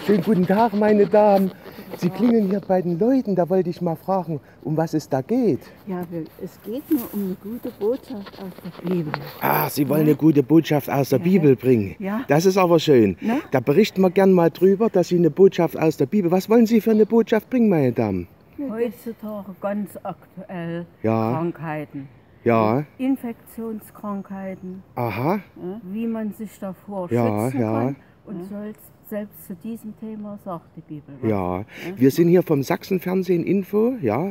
Schönen guten Tag, meine Damen. Sie klingeln hier bei den Leuten, da wollte ich mal fragen, um was es da geht. Ja, es geht nur um eine gute Botschaft aus der Bibel. Ah, Sie wollen eine gute Botschaft aus der Bibel bringen. Ja. Das ist aber schön. Na? Da berichten wir gern mal drüber, dass Sie eine Botschaft aus der Bibel... Was wollen Sie für eine Botschaft bringen, meine Damen? Heutzutage ganz aktuell Ja. Krankheiten. Ja, Infektionskrankheiten, aha, wie man sich davor Ja, schützen ja. kann. Und selbst zu diesem Thema sagt die Bibel was. ja. Wir sind hier vom Sachsenfernsehen Info, ja,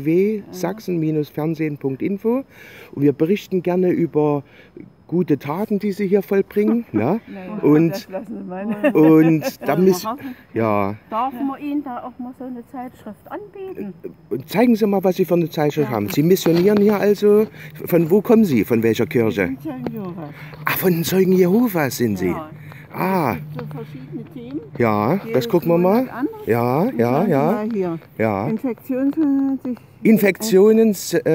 www.sachsen-fernsehen.info. Und wir berichten gerne über gute Taten, die Sie hier vollbringen. Ne? Und, Das lassen Sie meine. und da müssen, machen. ja, Darf man Ihnen da auch mal so eine Zeitschrift anbieten? und zeigen Sie mal, was Sie für eine Zeitschrift haben. Sie missionieren hier also. Von wo kommen Sie? Von welcher Kirche? Ach, von den Zeugen Jehovas sind Sie. Ja. Ah, So verschiedene Themen. ja, das gucken wir mal. Ja, ja, ja, Hier. ja. Infektionen Infektionen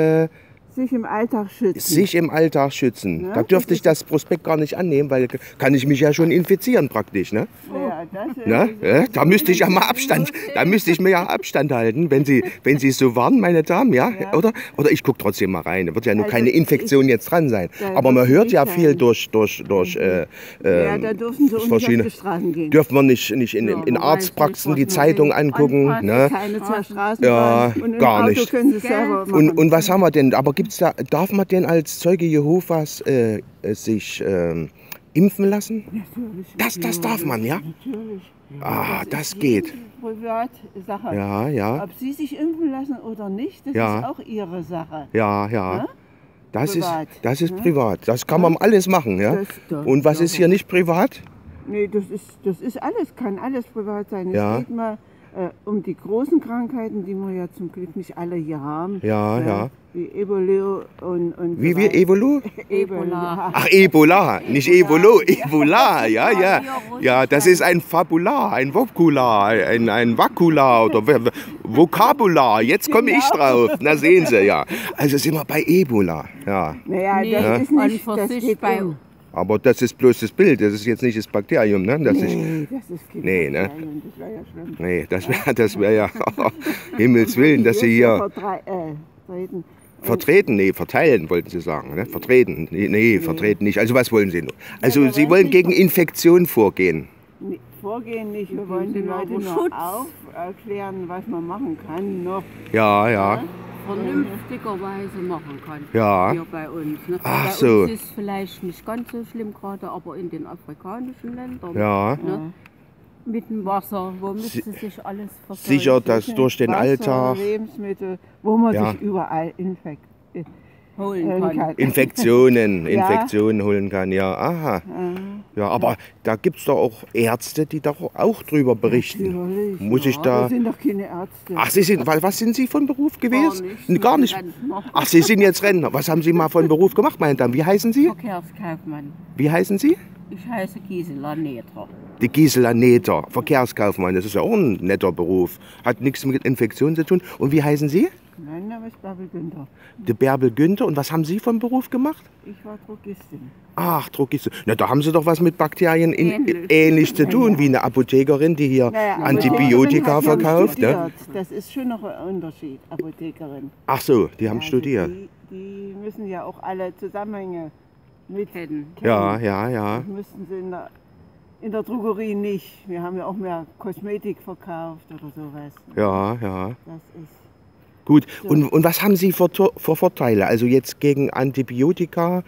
sich im Alltag schützen. sich im Alltag schützen. Ja, Da dürfte das ich das Prospekt gar nicht annehmen, weil kann ich mich ja schon infizieren praktisch. Ne? Ja, das ist Ne? Da müsste ich ja mal Abstand, da müsste ich mir ja Abstand halten, wenn Sie so waren, meine Damen, ja? Oder ich gucke trotzdem mal rein. Da wird ja nur Also keine Infektion jetzt dran sein. Da Aber man wird hört nicht ja sein. viel durch ja, da dürfen Sie uns nicht auf verschiedene- die Straßen gehen. dürfen wir nicht in man Arztpraxen weiß die nicht, was Zeitung man angucken. anfasst. Ne? Keine zur Straßenbahn. Ja, und im gar Auto nicht. können Sie es selber machen. Und was haben wir denn? Aber gibt's da, darf man denn als Zeuge Jehovas sich impfen lassen? Natürlich. Das darf man, ja? Natürlich. Ah, ist das jede geht. Privatsache. Ja, ja, Ob Sie sich impfen lassen oder nicht, das Ja. ist auch Ihre Sache. ja. Ja? Das ist Privat, privat. Das kann man alles machen, ja? Das- Und was ist hier nicht privat? Nee, das ist alles, kann alles privat sein. Ja. Es geht mal um die großen Krankheiten, die wir ja zum Glück nicht alle hier haben. Ja. Wie Ebola und Wie so wir weiter. Evolu? Ebola. Ach, Ebola, nicht Evolo, Ebola, ja. Ja, das ist ein Fabular, ein Vokular, ein Vakular oder Vokabular. Jetzt komme ich drauf. Na, sehen Sie, ja. Also sind wir bei Ebola, ja. Naja, Nee, das ist an nicht, für das sich geht bei um. Aber das ist bloß das Bild, das ist jetzt nicht das Bakterium, ne? Das ist, Nee, das ist kein Nee, ne? Bakterium, das wäre ja schlimm. nee, das wär ja, Himmels Willen, dass Sie hier Vertreten. vertreten, nee, verteilen wollten Sie sagen, ne? Vertreten, nee, vertreten nicht. Also was wollen Sie nur? Also Sie wollen gegen Infektion vorgehen. Nee, Vorgehen nicht, wir wollen den Sinne Leuten aber nur Schutz. aufklären, was man machen kann noch. Ja. Vernünftigerweise machen kann. Ja. Hier bei uns. Ne? Ach bei so. uns ist es vielleicht nicht ganz so schlimm gerade, aber in den afrikanischen Ländern Ja. ne? Mit dem Wasser, wo müsste sich alles verseuchen? Sicher, dass durch den Wasser, Alltag Lebensmittel, wo man Ja. sich überall holen kann. Infektionen holen kann, ja, aha. Ja, aber da gibt es doch auch Ärzte, die doch auch drüber berichten. Natürlich. Muss ich da... Wir sind doch keine Ärzte. Ach, Sie sind, was sind Sie von Beruf gewesen? Gar nicht. Rentner. Ach, Sie sind jetzt Rentner. Was haben Sie mal von Beruf gemacht, meine Damen? Wie heißen Sie? Verkehrskaufmann. Wie heißen Sie? Ich heiße Gisela Neter. Die Gisela Neter, Verkehrskaufmann. Das ist ja auch ein netter Beruf. Hat nichts mit Infektionen zu tun. Und wie heißen Sie? Mein Name ist Bärbel Günther. Die Bärbel Günther. Und was haben Sie von Beruf gemacht? Ich war Drogistin. Ach, Drogist. Na, da haben Sie doch was mit Bakterien Ähnlich. ähnlich zu tun, wie eine Apothekerin, die hier Antibiotika Apothekerin hat verkauft. Ne? studiert. Das ist schon noch ein Unterschied, Apothekerin. Ach so, die haben Also studiert. Die müssen ja auch alle Zusammenhänge mit Kennen. Ja. Das müssten sie in der Drogerie nicht. Wir haben ja auch mehr Kosmetik verkauft oder sowas. Ja. Das ist Gut, So. und was haben Sie für Vorteile? Also jetzt gegen Antibiotika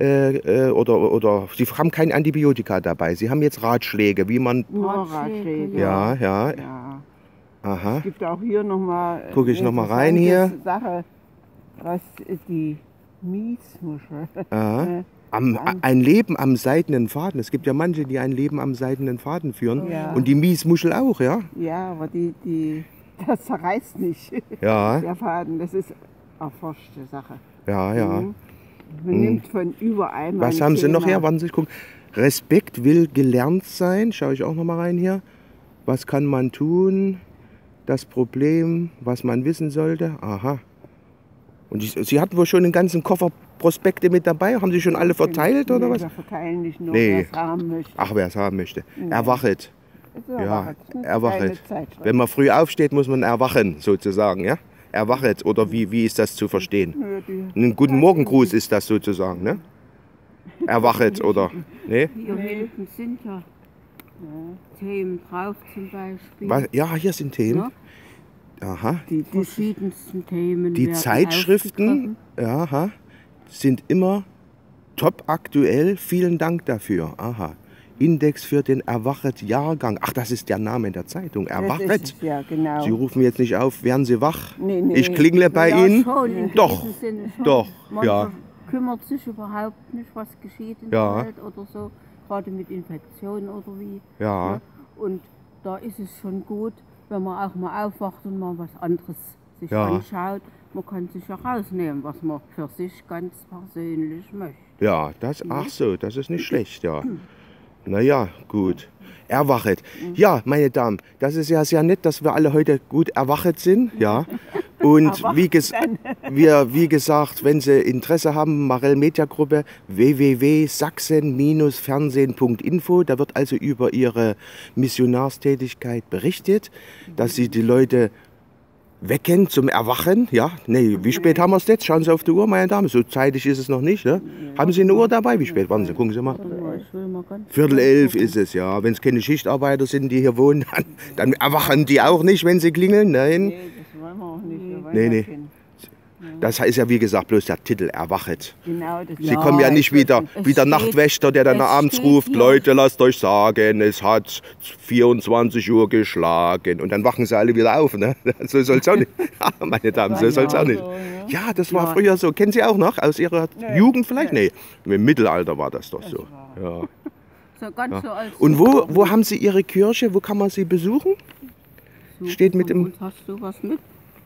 oder Sie haben kein Antibiotika dabei. Sie haben jetzt Ratschläge, wie man... nur Ratschläge, Ratschläge. Ja. Ja. Aha. Es gibt auch hier nochmal. Guck ich noch mal rein hier. Sache, was die Miesmuschel. Aha. Ein Leben am seidenen Faden. Es gibt ja manche, die ein Leben am seidenen Faden führen. Ja. Und die Miesmuschel auch, ja? Ja, aber das zerreißt nicht. Ja, Der Faden, das ist erforschte Sache. ja. Mhm. Man nimmt von überall. Was meine haben Sie noch Zähne. her? Warten Sie, gucken. Respekt will gelernt sein. Schaue ich auch noch mal rein hier. Was kann man tun? Das Problem, was man wissen sollte. Aha. Und Sie hatten wohl schon den ganzen Koffer Prospekte mit dabei. Haben Sie schon alle verteilt oder was? Wir verteilen nicht nur, Nee. wer es haben möchte. Ach, wer es haben möchte. Erwachet. Also Ja, eine erwachet. kleine Zeitschrift. Wenn man früh aufsteht, muss man erwachen, sozusagen, ja? Erwachet, oder wie ist das zu verstehen? Nö, Ein guten Morgengruß ist das sozusagen, ne? Erwachet, oder? Ne? Hier hinten sind ja Themen drauf zum Beispiel. Was? Ja, hier sind Themen. Ja. Aha. Die verschiedensten Themen. Die werden Zeitschriften, aha, sind immer top aktuell. Vielen Dank dafür. Aha. Index für den Erwachet-Jahrgang. Ach, das ist der Name der Zeitung. Das Erwachet. ist es, ja, genau. Sie rufen jetzt nicht auf, werden Sie wach? Nee, nee. Ich klingle bei Ja, Ihnen. schon, in Doch, gewissem Sinne schon. doch, Mancher ja. kümmert sich überhaupt nicht, was geschieht in Ja. der Welt oder so, gerade mit Infektionen oder wie. Ja. Ne? Und da ist es schon gut, wenn man auch mal aufwacht und mal was anderes sich Ja. anschaut. Man kann sich ja rausnehmen, was man für sich ganz persönlich möchte. Ja, das, ach so, das ist nicht schlecht, ja. Naja, gut. Erwachet. Ja, meine Damen, das ist ja sehr nett, dass wir alle heute gut erwachet sind, ja. Und wie gesagt, wenn Sie Interesse haben, Marell Media Gruppe, www.sachsen-fernsehen.info, da wird also über Ihre Missionarstätigkeit berichtet, dass Sie die Leute wecken zum Erwachen, ja. Nee, wie spät haben wir es jetzt? Schauen Sie auf die Uhr, meine Damen, so zeitig ist es noch nicht, ne? Haben Sie eine Uhr dabei? Wie spät? Warten Sie, gucken Sie mal. Ich will mal ganz 10:45 ist es, ja. Wenn es keine Schichtarbeiter sind, die hier wohnen, dann erwachen die auch nicht, wenn sie klingeln. Nein. Nee, das wollen wir auch nicht. Wir wollen Nee, ja nee. kein- Das ist ja wie gesagt bloß der Titel, Erwachet. Genau, das Sie kommen ja nicht wieder es wie der steht- Nachtwächter, der dann es abends steht ruft, hier- Leute, lasst euch sagen, es hat 24 Uhr geschlagen. Und dann wachen sie alle wieder auf. Ne? So soll es auch nicht. Meine Damen, so soll es auch nicht. so, Ja, das war Ja. früher so. Kennen Sie auch noch aus Ihrer Jugend vielleicht? Nee, im Mittelalter war das doch so. Ja. so ganz so als Und wo haben Sie Ihre Kirche? Wo kann man sie besuchen? steht mit dem- Und hast du was mit?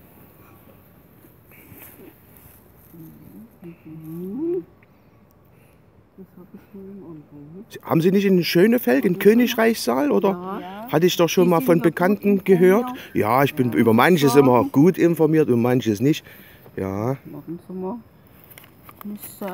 Das habe ich hier im Umfeld. Haben Sie nicht in Schönefeld, in Königreichssaal? Oder? Ja. Hatte ich doch schon Die mal sind von doch gut Bekannten gehört. Ja, ich bin über manches immer gut informiert und manches nicht. Ja, Warten Sie mal. Müsste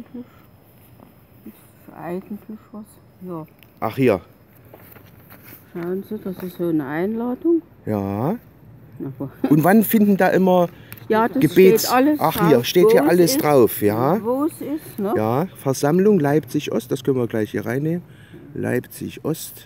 eigentlich was. Ja, ach hier. schauen Sie, das ist so eine Einladung. Ja. Na, wo- Und wann finden da immer Ja, das Gebets... steht alles Ach, drauf, hier steht wo hier es alles ist, drauf, ja. Wo es ist, ne? Ja, Versammlung Leipzig-Ost, das können wir gleich hier reinnehmen. Leipzig-Ost.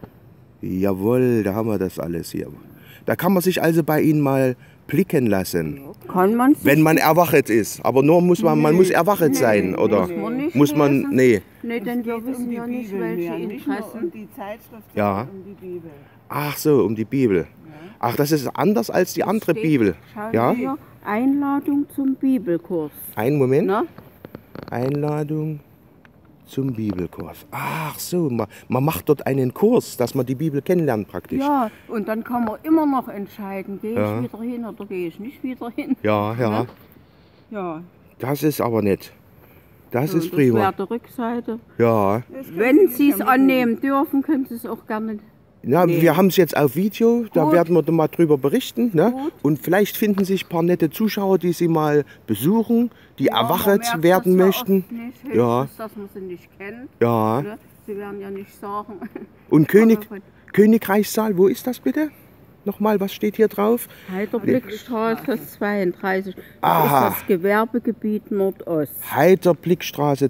Jawohl, da haben wir das alles hier. Da kann man sich also bei Ihnen mal blicken lassen, Kann man sich wenn man erwachet ist. Aber nur muss man muss erwachet sein, oder? muss man nicht Muss man, lesen. nee. Nee, denn wir geht wissen ja nicht, welche ja, nicht nur Interessen. um die Zeitschrift, Ja. sondern um die Bibel. Ach so, um die Bibel. Ach, das ist anders als die andere Steht- Bibel. Schauen Ja, Sie hier, Einladung zum Bibelkurs. einen Moment. Ne? Einladung zum Bibelkurs. Ach so, man macht dort einen Kurs, dass man die Bibel kennenlernt praktisch. Ja, und dann kann man immer noch entscheiden, gehe Ja. ich wieder hin oder gehe ich nicht wieder hin. Ja, ja. Ne? Ja, Das ist aber nett. Das so, ist das wäre prima. der Rückseite. Ja. Wenn Sie es annehmen dürfen, können Sie es auch gerne. Ja, Nee. wir haben es jetzt auf Video, da Gut. werden wir dann mal drüber berichten. Ne? Gut. Und vielleicht finden sich ein paar nette Zuschauer, die Sie mal besuchen, die Ja, man erwachet merkt werden das ja möchten. oft Nicht, höchstens, Ja. dass man sie nicht kennt. Ja. Ne? Sie werden ja nicht sagen. Und Aber- Königreichssaal, wo ist das bitte? Nochmal, was steht hier drauf? Heiderblickstraße 32. Das Aha. ist das Gewerbegebiet Nordost. Heiderblickstraße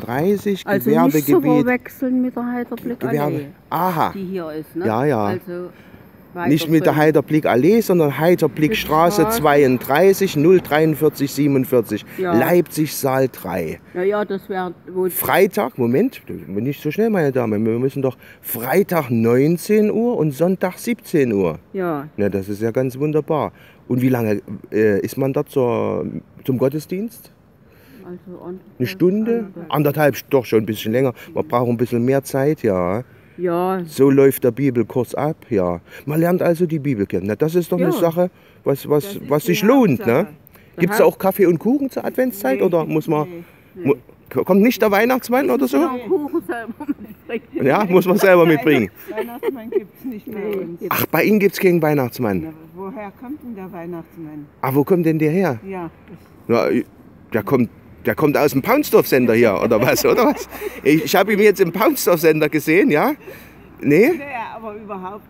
32, Also nicht zu Gewerbegebiet. verwechseln mit der Heiderblickallee, Gewerbe. Aha. die hier ist. Ne? Ja, ja. Also Nicht mit der Heiderblickallee, sondern Heiderblickstraße Blickstraße. 32 043 47. Ja. Leipzig Saal 3. Ja, das wäre wohl. Freitag, Moment, nicht so schnell, meine Damen. Wir müssen doch Freitag 19 Uhr und Sonntag 17 Uhr. Ja, Ja, das ist ja ganz wunderbar. Und wie lange ist man dort zum Gottesdienst? also Eine Stunde? Anderthalb, doch schon ein bisschen länger. Man braucht ein bisschen mehr Zeit, ja. Ja, So läuft der Bibelkurs ab, ja. Man lernt also die Bibel kennen. Na, das ist doch eine Ja. Sache, was ist sich die lohnt. Ne? Hauptsache. Gibt es da auch Kaffee und Kuchen zur Adventszeit Nee, oder muss man... nee. Kommt nicht der Weihnachtsmann oder so? ja, Kuchen selber mitbringen. Ja, muss man selber mitbringen. Weihnachtsmann gibt es nicht bei uns. Ach, bei Ihnen gibt es keinen Weihnachtsmann. Na, woher kommt denn der Weihnachtsmann? Ah, wo kommt denn der her? Ja, Ja, der kommt aus dem Paunsdorf-Sender hier, oder was? Oder was? Ich habe ihn jetzt im Paunsdorf-Sender gesehen, ja. Nee? Naja, aber überhaupt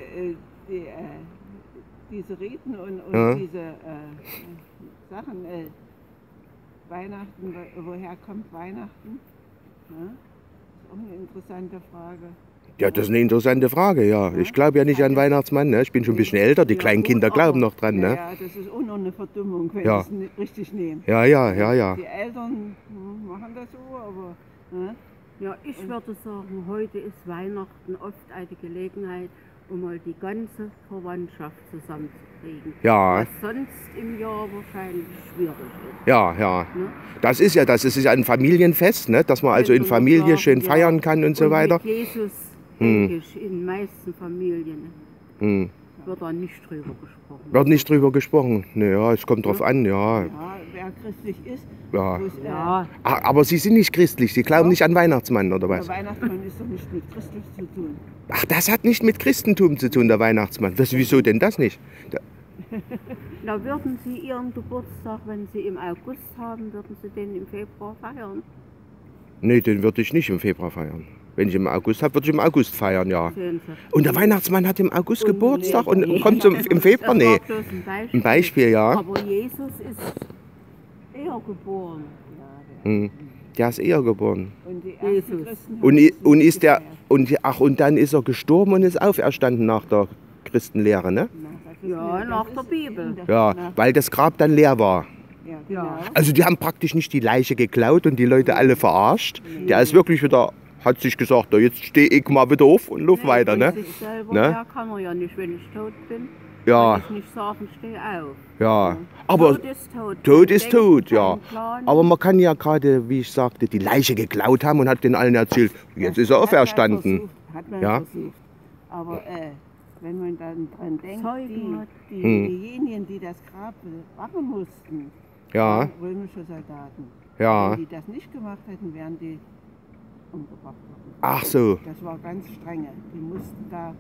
diese Riten und Ja. diese Sachen, Weihnachten, woher kommt Weihnachten? Ja? Ist auch eine interessante Frage. Ja, das ist eine interessante Frage, ja. Ich glaube ja nicht an Weihnachtsmann, ne? Ich bin schon ein bisschen älter, die Ja, kleinen gut, Kinder glauben aber- noch dran, ne? Ja, das ist auch noch eine Verdummung, wenn Ja. sie es nicht richtig nehmen. Ja, ja, ja, ja. Die Eltern machen das so, aber Ja, ich würde sagen, heute ist Weihnachten oft eine Gelegenheit, um mal die ganze Verwandtschaft zusammenzukriegen. Ja. Was sonst im Jahr wahrscheinlich schwierig ist. Ja, ja. Ne? Das ist ja ein Familienfest, ne? Dass man also in Könnte man Familie sagen, schön ja. feiern kann und so weiter. Mit Jesus, denke ich, in den meisten Familien Hm. wird da nicht drüber gesprochen. Wird nicht drüber gesprochen. Naja, es kommt drauf an, ja. ja, wer christlich ist, Ja. bloß, Ja, Aber Sie sind nicht christlich, Sie glauben nicht an Weihnachtsmann, oder der was? Weihnachtsmann ist doch nicht mit christlich zu tun. Ach, das hat nicht mit Christentum zu tun, der Weihnachtsmann. Wieso denn das nicht? na, würden Sie Ihren Geburtstag, wenn Sie im August haben, würden Sie den im Februar feiern? Nee, den würde ich nicht im Februar feiern. Wenn ich im August habe, würde ich im August feiern, ja. Sehen Sie. Und der Weihnachtsmann hat im August Geburtstag und nee. kommt im Februar? Das war Nee. bloß Ein Beispiel, ja. Aber Jesus ist eher geboren. Hm. Der ist eher geboren. Und die ersten Jesus. Christen haben Und, das und nicht ist der gefeiert. und dann ist er gestorben und ist auferstanden nach der Christenlehre, ne? Na, das ist Ja, das nach ist der Bibel. in der- Ja, na, weil das Grab dann leer war. ja, genau. Ja. Also die haben praktisch nicht die Leiche geklaut und die Leute alle verarscht. Der ist wirklich wieder, hat sich gesagt, jetzt stehe ich mal wieder auf und lauf weiter, Von ne? sich selber Ne? her kann er ja nicht, wenn ich tot bin. Ja, Kann ich nicht sagen, steh auf. ja. Aber Tot ist tot. Tot Kein ist Denken, tot, ja. kein Plan. Aber man kann ja gerade, wie ich sagte, die Leiche geklaut haben und hat den allen erzählt, jetzt ist er Hat man auferstanden. versucht, Hat man Ja. versucht. Aber wenn man dann dran denkt, Zeugen hat. diejenigen, die das Grab bewachen mussten, Ja, waren römische Soldaten. ja. Wenn die das nicht gemacht hätten, wären die umgebracht worden. Ach so. Das war ganz strenge. Die mussten da.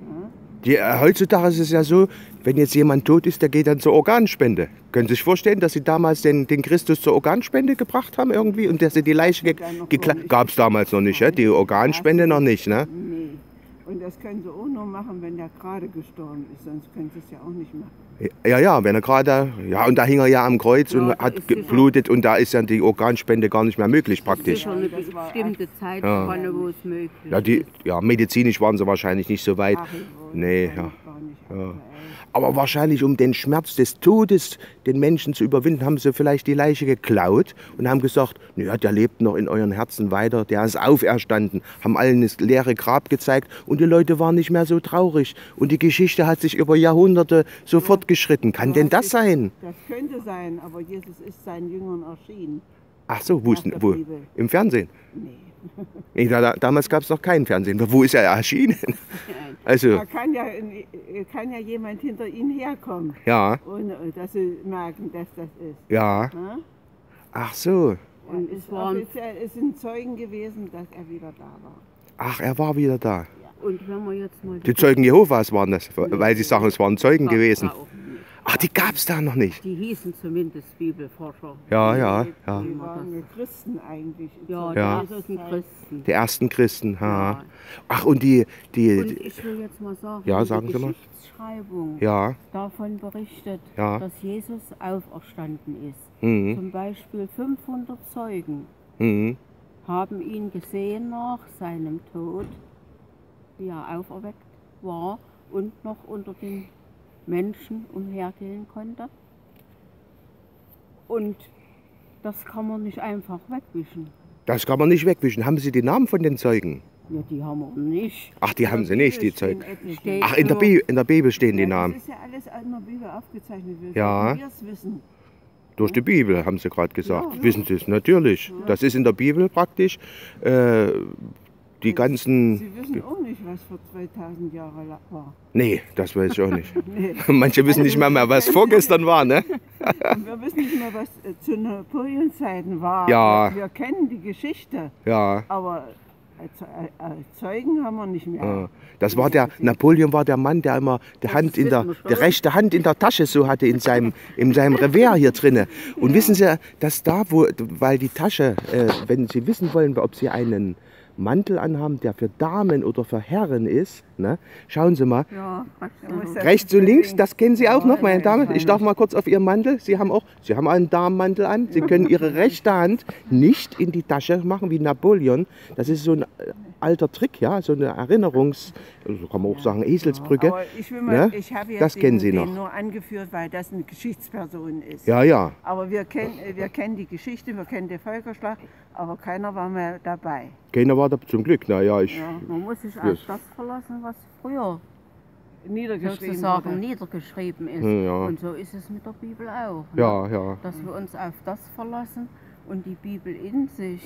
Heutzutage ist es ja so, wenn jetzt jemand tot ist, der geht dann zur Organspende. Können Sie sich vorstellen, dass Sie damals den Christus zur Organspende gebracht haben irgendwie und dass Sie die Leiche geklaut? Gab es damals noch nicht, ja? Die Organspende noch nicht, ne? Nee. Und das können sie auch nur machen, wenn der gerade gestorben ist, sonst können sie es ja auch nicht machen. Ja, ja, wenn er gerade, ja, und da hing er ja am Kreuz Ja, und da hat ist sicher- geblutet und da ist ja die Organspende gar nicht mehr möglich praktisch. Sicher eine Das war bestimmte Zeitspanne, wo es möglich Ja, ist. ja, medizinisch waren sie wahrscheinlich nicht so weit. Ach, Nee, das ja. war noch gar nicht aktuell. Aber wahrscheinlich, um den Schmerz des Todes den Menschen zu überwinden, haben sie vielleicht die Leiche geklaut und haben gesagt, naja, der lebt noch in euren Herzen weiter, der ist auferstanden, haben allen das leere Grab gezeigt und die Leute waren nicht mehr so traurig. Und die Geschichte hat sich über Jahrhunderte so fortgeschritten. Kann denn das sein? Das könnte sein, aber Jesus ist seinen Jüngern erschienen. Ach so, wo? Nach der Wo? Bibel. Im Fernsehen? Nee. Nee, damals gab es noch kein Fernsehen. Wo ist er erschienen? Also, Da kann ja jemand hinter ihnen herkommen, ja, ohne dass sie merken, dass das ist. ja. Ne? Ach so. Und es es, waren- offiziell, es sind Zeugen gewesen, dass er wieder da war. Ach, er war wieder da. Und wenn wir jetzt mal Die Zeugen Jehovas waren das, weil sie sagen, es waren Zeugen Gab's gewesen. da auch nicht. Ach, die gab es da noch nicht. Die hießen zumindest Bibelforscher. Ja, ja, ja. Die waren ja Christen eigentlich. Ja, Ja. das sind Christen. Die ersten Christen. Ha. Ja. Ach, und Und die ich will jetzt mal sagen, Ja, die sagen Sie mal. Geschichtsschreibung ja, davon berichtet, Ja. dass Jesus auferstanden ist. mhm, Zum Beispiel 500 Zeugen mhm, haben ihn gesehen nach seinem Tod, wie er auferweckt war und noch unter den Menschen umhergehen konnte. Und das kann man nicht einfach wegwischen. das kann man nicht wegwischen. Haben Sie die Namen von den Zeugen? Ja, die haben wir nicht. Ach, die haben Sie nicht, die Zeugen. Steht Ach, in der Bibel stehen die Namen. Das ist ja alles in der Bibel aufgezeichnet. Ja. Wir es wissen. Durch die Bibel, haben Sie gerade gesagt. Ja. Wissen Sie es? Natürlich. Das ist in der Bibel praktisch. Die ganzen... Sie wissen auch nicht, was vor 2000 Jahren war. Nee, das weiß ich auch nicht. Nee. Manche wissen nicht mehr, was vorgestern war, ne? Und wir wissen nicht mehr, was zu Napoleon-Zeiten war. Ja. Wir kennen die Geschichte, Ja. aber Zeugen haben wir nicht mehr. Ja. Das war Napoleon war der Mann, der immer die rechte Hand in der Tasche so hatte in seinem Revers hier drinne. Und wissen Sie, dass weil die Tasche, wenn Sie wissen wollen, ob Sie einen Mantel anhaben, der für Damen oder für Herren ist. Ne? Schauen Sie mal, Ja, rechts und links, das kennen Sie auch noch, meine Damen. ja, Ich darf mal kurz auf Ihren Mantel. Sie haben einen Damenmantel an. Sie können Ihre rechte Hand nicht in die Tasche machen wie Napoleon. Das ist so ein alter Trick, ja, so eine Erinnerungs, so kann man auch sagen, Eselsbrücke. Aber ich will mal, Ne? ich habe ja Das kennen Sie den noch. nur angeführt, weil das eine Geschichtsperson ist. Ja, ja. Aber wir kennen die Geschichte, wir kennen den Völkerschlag, aber keiner war mehr dabei. Keiner war da zum Glück. Naja, Man muss sich auf das verlassen, was früher Niedergeschrieben sozusagen wurde. niedergeschrieben ist. Ja. Und so ist es mit der Bibel auch. Ne? Ja, ja. Dass wir uns auf das verlassen und die Bibel in sich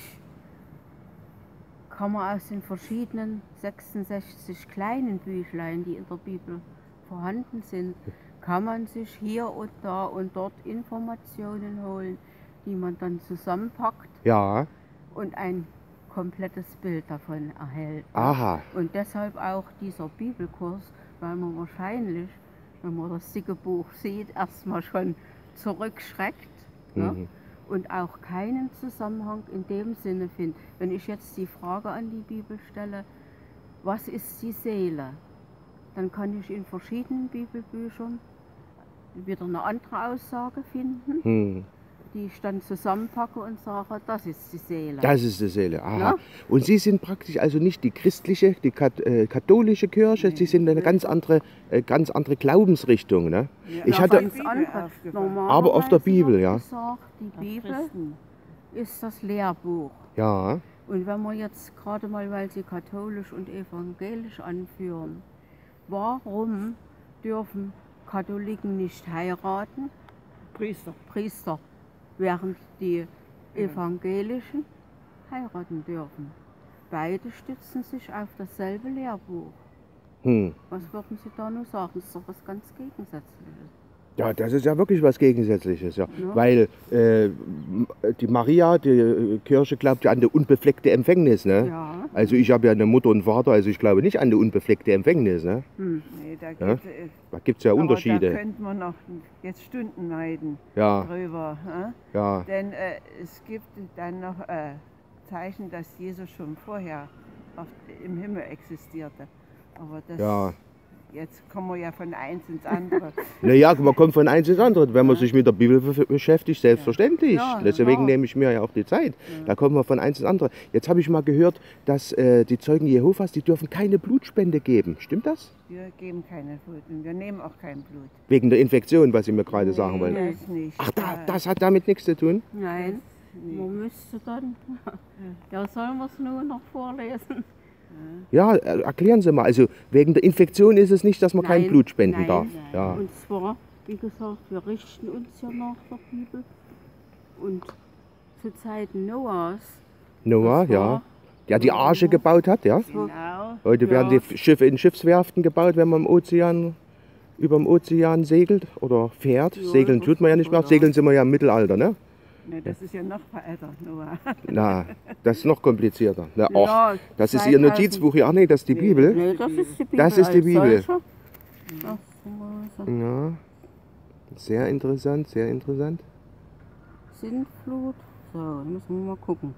kann man aus den verschiedenen 66 kleinen Büchlein, die in der Bibel vorhanden sind, kann man sich hier und da und dort Informationen holen, die man dann zusammenpackt Ja, und ein komplettes Bild davon erhält. aha. Und deshalb auch dieser Bibelkurs, weil man wahrscheinlich, wenn man das dicke Buch sieht, erstmal schon zurückschreckt. Ne? Und auch keinen Zusammenhang in dem Sinne findet. Wenn ich jetzt die Frage an die Bibel stelle, was ist die Seele? Dann kann ich in verschiedenen Bibelbüchern wieder eine andere Aussage finden, die ich dann zusammenpacke und sage, das ist die Seele. Das ist die Seele, aha. Ja. Und Sie sind praktisch also nicht die christliche, die katholische Kirche, Sie sind eine ganz andere Glaubensrichtung, ne? Ja, Ich Ja, hatte, ganz andere. Normalerweise Aber auf der Bibel, wird ja. gesagt, die Bibel Christen. ist das Lehrbuch. ja, Und wenn wir jetzt gerade mal, weil Sie katholisch und evangelisch anführen, warum dürfen Katholiken nicht heiraten, Priester. während die Evangelischen heiraten dürfen? Beide stützen sich auf dasselbe Lehrbuch. Was würden Sie da nur sagen? Das ist doch was ganz Gegensätzliches. ja, das ist ja wirklich was Gegensätzliches, ja. Weil die Maria, die Kirche glaubt ja an die unbefleckte Empfängnis, ne? Ja. Also ich habe ja eine Mutter und Vater, also ich glaube nicht an die unbefleckte Empfängnis, ne? Nee, da Ja? gibt Da gibt es ja aber Unterschiede. da könnte man noch jetzt Stunden reden Ja, drüber. ja, Denn es gibt dann noch Zeichen, dass Jesus schon vorher im Himmel existierte. Aber das, ja. jetzt kommen wir ja von eins ins andere. Naja, man kommt von eins ins andere, wenn man sich mit der Bibel beschäftigt, selbstverständlich. Ja, Deswegen ja. nehme ich mir ja auch die Zeit. Da kommt man von eins ins andere. Jetzt habe ich mal gehört, dass die Zeugen Jehovas, die dürfen keine Blutspende geben. Stimmt das? Wir geben keine Blut und wir nehmen auch kein Blut. Wegen der Infektion, was Sie mir gerade sagen wollen. Das nicht. Ach, das hat damit nichts zu tun? Nein, man müsste dann. Ja, sollen wir es nur noch vorlesen? Ja, erklären Sie mal. Also wegen der Infektion ist es nicht, dass man kein Nein, Blut spenden nein. darf. Ja. Und zwar, wie gesagt, wir richten uns ja nach der Bibel. Und zu Zeiten Noahs. Noah, Das war- ja. Der die Arche gebaut hat, ja. Genau. Heute werden Ja. die Schiffe in Schiffswerften gebaut, wenn man über dem Ozean segelt oder fährt. Ja, Segeln das tut man ja nicht mehr. ja. Segeln sind wir ja im Mittelalter, ne? Nee, das ist ja noch veralter, Noah. Na, das ist noch komplizierter. Na, Ja, ach, das ist Ihr 2000. Notizbuch hier. Ach nee, das ist die Bibel. Nee, das ist die Bibel. Das ist die als Bibel. solche. Ach, so. Ja, sehr interessant, sehr interessant. Sintflut. So, da müssen wir mal gucken.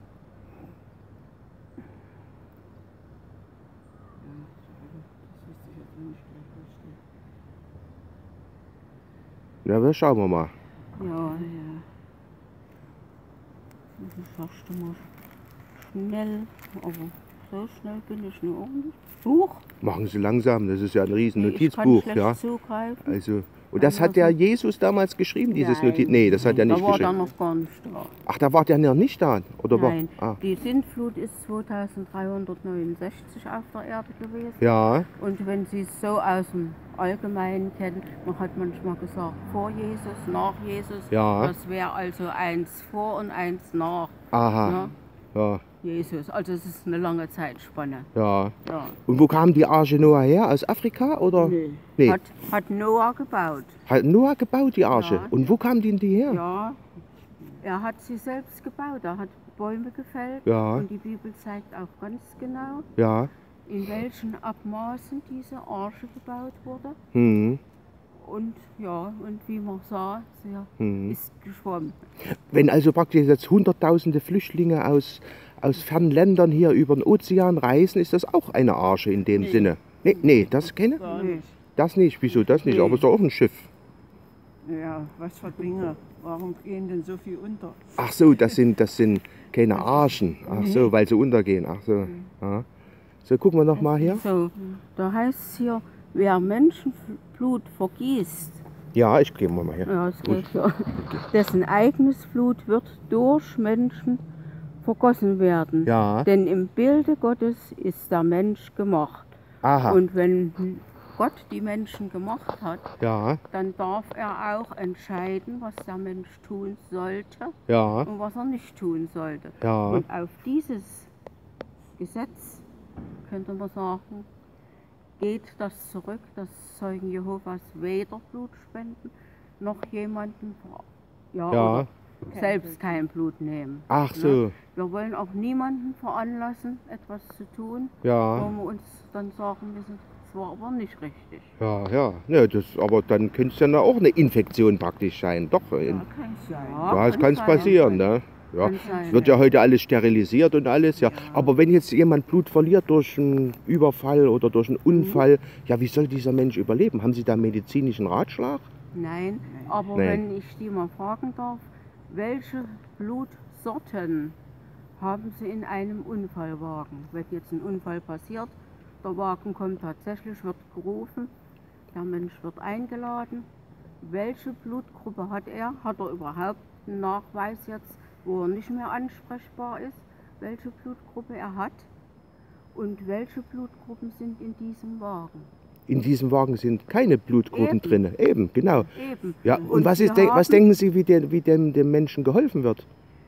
Ja, wir schauen wir mal. Ja. Das sagst du mal schnell, aber so schnell bin ich nur auch nicht. Buch? Machen Sie langsam, das ist ja ein riesen Nee, ich kann Notizbuch. schlecht Ja. zugreifen. Also, und das hat der Jesus damals geschrieben, dieses Notiz. Nee, das hat er nicht Da war er geschrieben. noch gar nicht da. Ach, da war der noch nicht da? Oder Nein, war? Ah, die Sintflut ist 2369 auf der Erde gewesen. ja, Und wenn Sie es so aus dem Allgemeinen kennen, man hat manchmal gesagt, vor Jesus, nach Jesus. Ja. Das wäre also eins vor und eins nach aha, ne, ja, Jesus. Also es ist eine lange Zeitspanne. ja. Ja. Und wo kam die Arche Noah her? Aus Afrika oder? Nee. Hat Noah gebaut. Hat Noah gebaut, die Arche. Ja. Und wo kam die her? Ja, er hat sie selbst gebaut. Er hat Bäume gefällt. Ja. Und die Bibel zeigt auch ganz genau, Ja. in welchen Abmaßen diese Arche gebaut wurde. Hm. Und ja, und wie man sah, sie ist geschwommen. Wenn also praktisch jetzt Hunderttausende Flüchtlinge aus aus fernen Ländern hier über den Ozean reisen, ist das auch eine Arche in dem Sinne? Nee, das keine? Gar nicht. Das nicht, wieso das nicht? Nee. Aber es ist doch auch ein Schiff. Ja, was für Dinge. Warum gehen denn so viel unter? Ach so, das sind keine Archen. Ach so, weil sie untergehen. Ach so. Ja. So, gucken wir noch mal hier. So, da heißt es hier, wer Menschenblut vergießt, Ja, ich gehe mal hier. ja, es geht so, dessen eigenes Blut wird durch Menschen vergossen werden. Ja, Denn im Bilde Gottes ist der Mensch gemacht. aha. Und wenn Gott die Menschen gemacht hat, Ja, dann darf er auch entscheiden, was der Mensch tun sollte ja, und was er nicht tun sollte. ja. Und auf dieses Gesetz, könnte man sagen, geht das zurück, dass Zeugen Jehovas weder Blut spenden, noch jemanden Ja. oder selbst kein Blut nehmen. Ach so, Wir wollen auch niemanden veranlassen, etwas zu tun, ja, wo wir uns dann sagen müssen, das war aber nicht richtig. ja. Ne, aber dann könnte es ja auch eine Infektion praktisch sein. Doch, Ja, kann sein. ja, es kann sein. passieren, ne? Ja. Kann sein. Es wird ja heute alles sterilisiert und alles, ja. Aber wenn jetzt jemand Blut verliert durch einen Überfall oder durch einen Unfall, ja, wie soll dieser Mensch überleben? Haben Sie da medizinischen Ratschlag? Nein, aber Nein. wenn ich die mal fragen darf, welche Blutsorten haben Sie in einem Unfallwagen? Wenn jetzt ein Unfall passiert, der Wagen kommt tatsächlich, wird gerufen, der Mensch wird eingeladen. Welche Blutgruppe hat er? Hat er überhaupt einen Nachweis jetzt, wo er nicht mehr ansprechbar ist, welche Blutgruppe er hat? Und welche Blutgruppen sind in diesem Wagen? In diesem Wagen sind keine Blutgruppen Eben. drin. Eben, genau. Eben. Ja, und was, wir ist, was haben denken Sie, wie dem Menschen geholfen wird?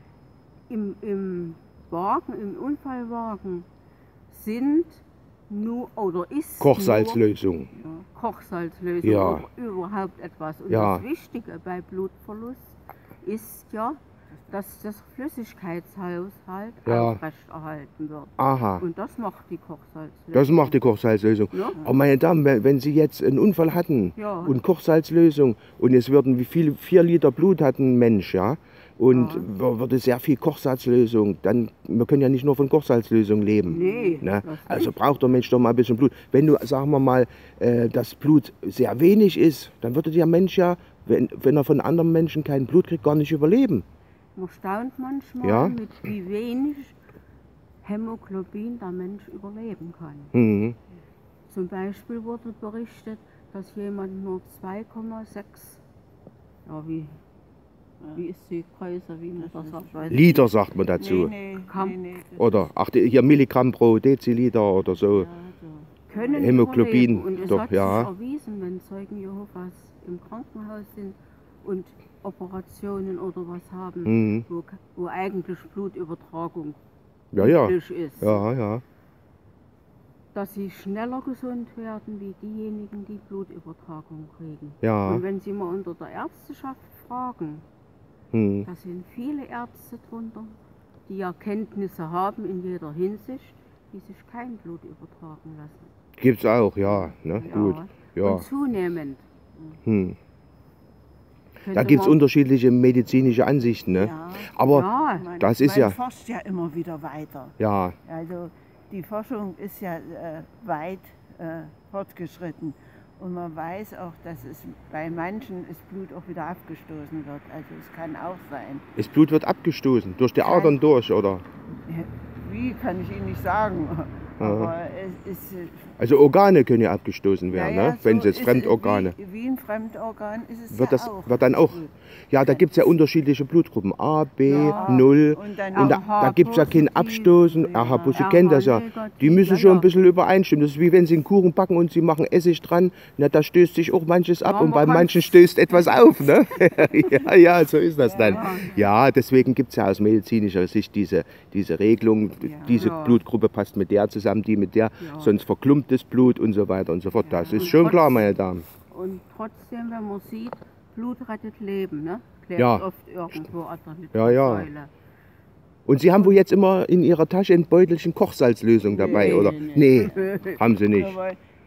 im Wagen, im Unfallwagen sind nur oder ist Kochsalzlösung. nur Kochsalzlösung Ja. oder überhaupt etwas. Und Ja. das Wichtige bei Blutverlust ist ja, dass das Flüssigkeitshaushalt Ja. aufrechterhalten wird. Aha, Und das macht die Kochsalzlösung. das macht die Kochsalzlösung. Ja. Aber meine Damen, wenn Sie jetzt einen Unfall hatten Ja. und Kochsalzlösung und es würden, wie viel, 4 Liter Blut hat ein Mensch, ja, und würde sehr viel Kochsalzlösung, dann, wir können ja nicht nur von Kochsalzlösung leben. Nee, Ne? das Also nicht. braucht der Mensch doch mal ein bisschen Blut. Wenn du, sagen wir mal, das Blut sehr wenig ist, dann würde der Mensch ja, wenn er von anderen Menschen kein Blut kriegt, gar nicht überleben. Man staunt manchmal, Ja. mit wie wenig Hämoglobin der Mensch überleben kann. Mhm. Zum Beispiel wurde berichtet, dass jemand nur 2,6, ja wie ist die Größe, wie man das sagt, weiß ich Liter sagt man dazu. Nee, Kam- das Oder hier Milligramm pro Deziliter oder so. nicht. Können Hämoglobin, überleben. Und es doch, hat ja. sich erwiesen, wenn Zeugen Jehovas im Krankenhaus sind und Operationen oder was haben, Mhm. wo eigentlich Blutübertragung Ja, ja. üblich ist, Ja. dass sie schneller gesund werden wie diejenigen, die Blutübertragung kriegen. Ja. Und wenn Sie mal unter der Ärzteschaft fragen, Mhm. da sind viele Ärzte drunter, die Erkenntnisse haben in jeder Hinsicht, die sich kein Blut übertragen lassen. Gibt's auch, ja. Ne? Gut. Ja. Und zunehmend. Hm. Da könnte gibt es man- unterschiedliche medizinische Ansichten. Ne? Ja. Aber Ja, das ist ja. forscht ja immer wieder weiter. Ja, Also die Forschung ist ja weit fortgeschritten. Und man weiß auch, dass es bei manchen das Blut auch wieder abgestoßen wird. Also es kann auch sein. das Blut wird abgestoßen, durch die Adern durch, oder? Wie, kann ich Ihnen nicht sagen. Aber es ist... Also Organe können ja abgestoßen werden, naja, ne? Wenn so es jetzt ist Fremdorgane. Wie ein Fremdorgan ist es Wird ja das auch. wird dann auch. Ja, da gibt es ja unterschiedliche Blutgruppen. A, B, Ja, 0. und dann Und da gibt es ja kein Abstoßen. Aha, Sie kennen das ja. Die müssen schon ein bisschen übereinstimmen. Das ist wie wenn Sie einen Kuchen backen und Sie machen Essig dran. Na, da stößt sich auch manches ab Ja, und man bei kann's- manchen stößt etwas auf. Ne? Ja, so ist das dann. Ja, deswegen gibt es ja aus medizinischer Sicht diese Regelung. Diese Ja. Blutgruppe passt mit der zusammen, die mit der. Ja. Sonst verklumpt das Blut und so weiter und so fort. Das ist schon klar, meine Damen. Und trotzdem, wenn man sieht, Blut rettet Leben, ne? Klebt Ja. oft irgendwo an der Ja, ja. Litfaßsäule. Und Sie haben wohl jetzt immer in Ihrer Tasche ein Beutelchen Kochsalzlösung dabei, Nee, oder? nee. Nee, haben Sie nicht. Aber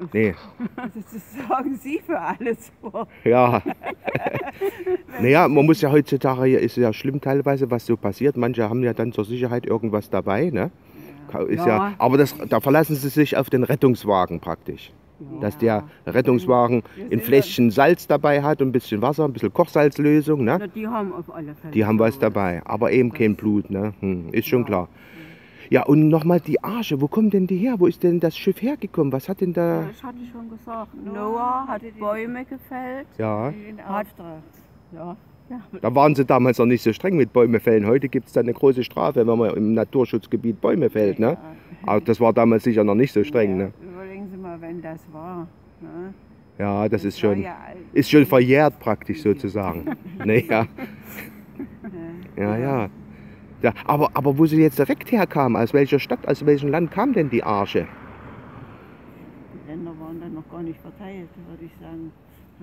Nee, Das sorgen Sie für alles vor. ja. Naja, man muss ja heutzutage, ist ja schlimm teilweise, was so passiert. Manche haben ja dann zur Sicherheit irgendwas dabei, ne? Ist ja, aber da verlassen sie sich auf den Rettungswagen praktisch. Dass der Rettungswagen ein Fläschchen Salz dabei hat und ein bisschen Wasser, ein bisschen Kochsalzlösung, ne? Na, die haben auf alle Fälle. Die haben was dabei, aber eben kein Blut, ne? Ist schon klar. Ja, und nochmal die Arche, wo kommt denn die her? Wo ist denn das Schiff hergekommen? Was hat denn da... Das hatte ich schon gesagt. Noah hat Bäume gefällt. Ja, In Auftrag. Ja. da waren sie damals noch nicht so streng mit Bäume fällen. Heute gibt es da eine große Strafe, wenn man im Naturschutzgebiet Bäume fällt, ne? Aber das war damals sicher noch nicht so streng, ne? Überlegen Sie mal, wenn das war. Ne? Ja, das ist war schon, ja ist schon verjährt praktisch sozusagen. Ne, ja. Ja. Ja, aber wo sie jetzt direkt herkam, aus welcher Stadt, aus welchem Land kam denn die Arche? Die Länder waren dann noch gar nicht verteilt, würde ich sagen.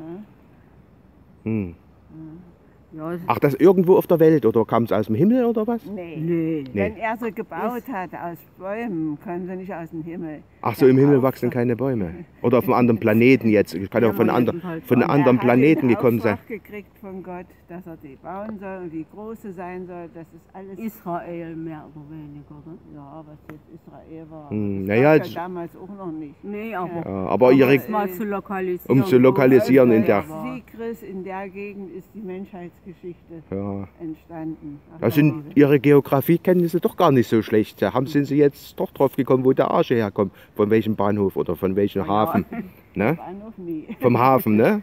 Ja? Hm. Ja, Ach, das irgendwo auf der Welt oder kam es aus dem Himmel oder was? Nee. Wenn er sie gebaut hat aus Bäumen, können sie nicht aus dem Himmel. Ach so, im Himmel wachsen keine Bäume. Oder auf einem anderen Planeten jetzt. Ich kann ja von einem anderen Planeten gekommen sein. Er hat den Auftrag gekriegt von Gott, dass er die bauen soll und wie groß sie sein soll. Das ist alles Israel mehr oder weniger, oder? Ja, was jetzt Israel war. Naja, Das war ja damals auch noch nicht. Nee, aber, aber ihre, mal zu lokalisieren. um zu lokalisieren in der... Sigris, in der Gegend ist die Menschheitsgeschichte entstanden. Da sind ihre Geografiekenntnisse doch gar nicht so schlecht. Da sind sie jetzt doch drauf gekommen, wo der Arche herkommt. Von welchem Bahnhof oder von welchem Hafen. Ne? Bahnhof nie. Vom Hafen, ne?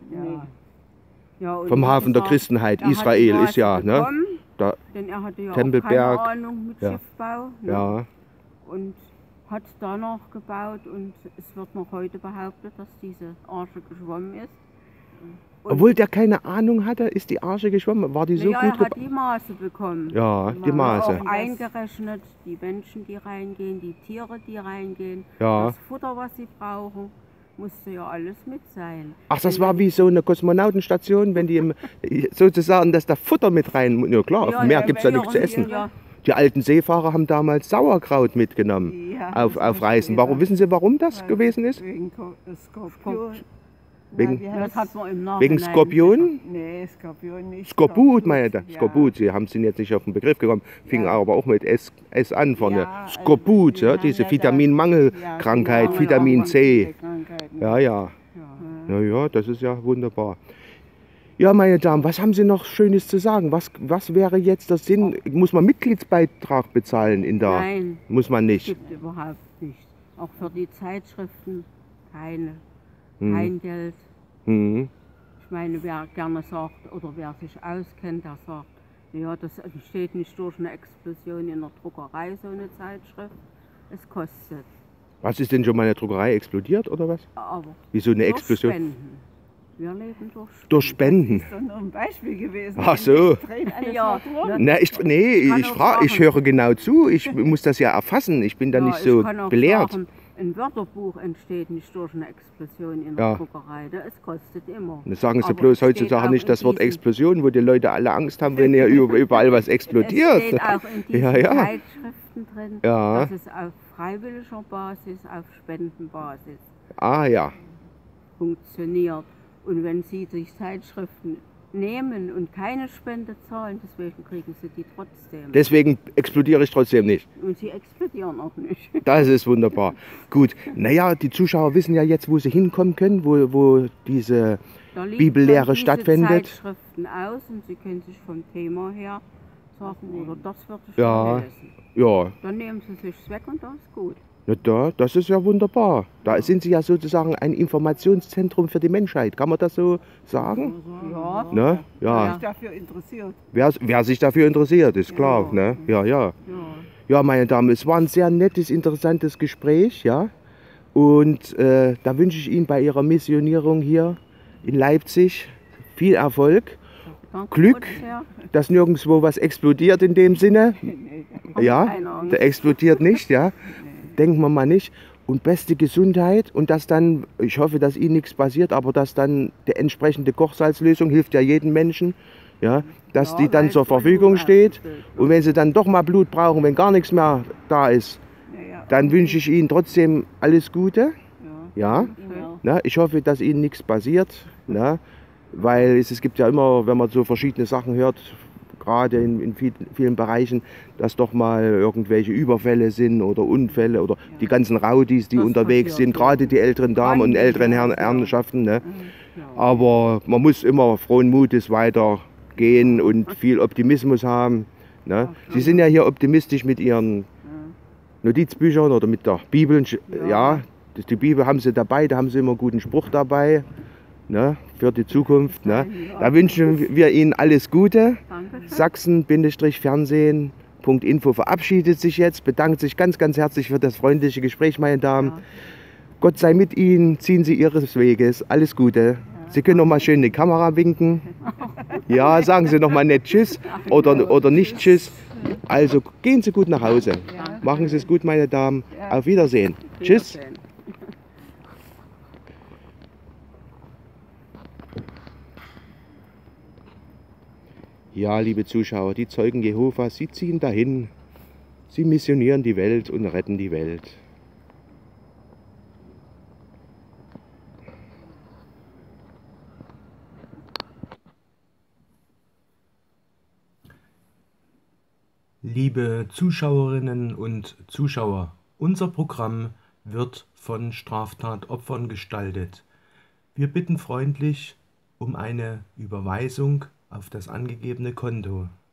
Ja, und Vom Hafen der Christenheit. Israel ist ja, ne? Da, denn er hatte ja Tempelberg. auch keine Ahnung mit Schiffbau. Ne? ja. Und hat danach gebaut und es wird noch heute behauptet, dass diese Arche geschwommen ist. Obwohl der keine Ahnung hatte, ist die Arche geschwommen. War die so Ja, gut er hat die Maße bekommen. Ja, die Maße. Auch eingerechnet, die Menschen, die reingehen, die Tiere, die reingehen, Ja. das Futter, was sie brauchen, musste ja alles mit sein. Ach, das war wie so eine Kosmonautenstation, wenn die sozusagen, dass da Futter mit rein... Ja klar, auf dem Meer gibt es ja nichts zu essen. Ja. Die alten Seefahrer haben damals Sauerkraut mitgenommen Ja, auf das Reisen. später. Warum, wissen Sie, warum das gewesen ist? Wegen Skorpion. Wegen- Das hat man im Nachhinein. Wegen Skorpion? Nee, Skorpion nicht. Skorbut, meine ich. Ja. Skorbut, Sie sind jetzt nicht auf den Begriff gekommen, fingen aber auch mit S an vorne. Ja, Skorbut, also, ja, wir diese haben ja Vitaminmangelkrankheit, genau, Vitamin C. viele Krankheiten. Ja. Ja, das ist ja wunderbar. Ja, meine Damen, was haben Sie noch Schönes zu sagen? Was wäre jetzt der Sinn? Muss man Mitgliedsbeitrag bezahlen in der... Nein, Muss man nicht. gibt überhaupt nicht. Auch für die Zeitschriften kein Geld. Mhm. Ich meine, wer gerne sagt oder wer sich auskennt, der sagt, ja, das entsteht nicht durch eine Explosion in der Druckerei, so eine Zeitschrift. Es kostet. Was ist denn schon mal eine Druckerei explodiert oder was? Aber Wieso eine durch Explosion? Spenden. Wir leben durch Spenden. Durch Spenden. Das ist doch nur ein Beispiel gewesen. Ach so. Dreht alles Ja, mal drum. ne? Ich höre genau zu. Ich muss das ja erfassen. Ich bin da nicht so ich kann auch belehrt. Sagen, ein Wörterbuch entsteht nicht durch eine Explosion in der Ja. Druckerei. Es kostet immer. Das sagen Sie Aber bloß es steht heutzutage auch nicht in das Wort diesen- Explosion, wo die Leute alle Angst haben, wenn hier überall was explodiert. Es steht auch in diesen Ja. Zeitschriften drin, Ja. dass es auf freiwilliger Basis, auf Spendenbasis Ah ja. funktioniert. Und wenn Sie die Zeitschriften nehmen und keine Spende zahlen, deswegen kriegen Sie die trotzdem. Deswegen explodiere ich trotzdem nicht. Und sie explodieren auch nicht. Das ist wunderbar. Gut, naja, die Zuschauer wissen ja jetzt, wo sie hinkommen können, wo diese Da liegen Bibellehre dann diese stattfindet. Zeitschriften aus und Sie können sich vom Thema her sagen, oder das würde ich Ja. lesen. Ja, Dann nehmen Sie sich weg und das ist gut. das ist ja wunderbar. Da sind Sie ja sozusagen ein Informationszentrum für die Menschheit. Kann man das so sagen? Ja. Ne? Wer Ja. sich dafür interessiert. Wer sich dafür interessiert, ist klar. Ne? Ja. Ja, meine Damen, es war ein sehr nettes, interessantes Gespräch, ja. Und da wünsche ich Ihnen bei Ihrer Missionierung hier in Leipzig viel Erfolg, Danke Glück, Gott sehr. dass nirgendwo was explodiert in dem Sinne. Ja, keine Angst. der explodiert nicht, ja. Denken wir mal nicht. Und beste Gesundheit und dass dann, ich hoffe, dass Ihnen nichts passiert, aber dass dann die entsprechende Kochsalzlösung hilft ja jedem Menschen, ja, dass Ja, die dann weil zur es von Verfügung Blut steht. ausgeht, Und wenn Sie dann doch mal Blut brauchen, wenn gar nichts mehr da ist, Ja. dann wünsche ich Ihnen trotzdem alles Gute. Ja, Genau. ne? Ich hoffe, dass Ihnen nichts passiert, ne? Weil es gibt ja immer, wenn man so verschiedene Sachen hört, gerade in vielen Bereichen, dass doch mal irgendwelche Überfälle sind oder Unfälle oder die ganzen Rowdies, die Das unterwegs passiert, sind, ja. gerade die älteren Damen und älteren Herrschaften. Ne? Aber man muss immer frohen Mutes weitergehen und viel Optimismus haben. Ne? Sie sind ja hier optimistisch mit Ihren Notizbüchern oder mit der Bibel. Ja, die Bibel haben Sie dabei, da haben Sie immer einen guten Spruch dabei. Ne, für die Zukunft. Ne. Da wünschen wir Ihnen alles Gute. Dankeschön. Sachsen-fernsehen.info verabschiedet sich jetzt, bedankt sich ganz, ganz herzlich für das freundliche Gespräch, meine Damen. Ja. Gott sei mit Ihnen, ziehen Sie Ihres Weges. Alles Gute. Sie können noch mal schön in die Kamera winken. Ja, sagen Sie noch mal nett Tschüss oder nicht Tschüss. Also gehen Sie gut nach Hause. Machen Sie es gut, meine Damen. Auf Wiedersehen. Tschüss. Wiedersehen. Ja, liebe Zuschauer, die Zeugen Jehovas, sie ziehen dahin, sie missionieren die Welt und retten die Welt. Liebe Zuschauerinnen und Zuschauer, unser Programm wird von Straftatopfern gestaltet. Wir bitten freundlich um eine Überweisung auf das angegebene Konto.